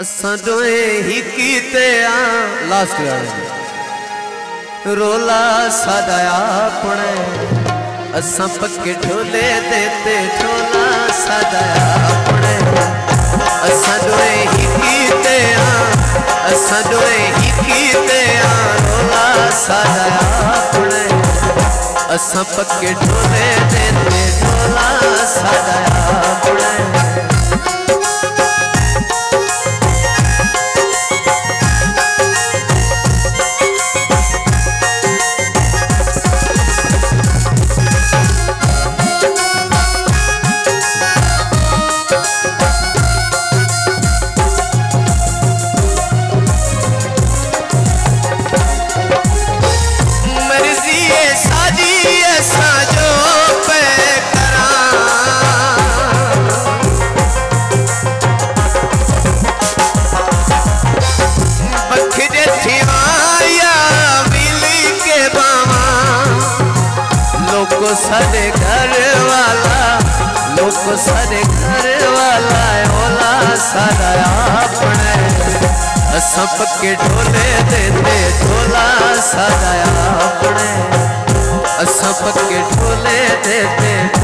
सदोए ही कीते लास्ट गाने रोला सादा अपने असा पक्के ढोले देते ढोला सादा अपने सदोए ही कीते सदोए ही कीते रोला सादा अपने असा पक्के ढोले देते ढोला सादा अपने सारे घर वाला लोग सारे घर वाला ओला सारा अपने असा पक्के ढोले देते ढोला सारा अपने असा पक्के ढोले देते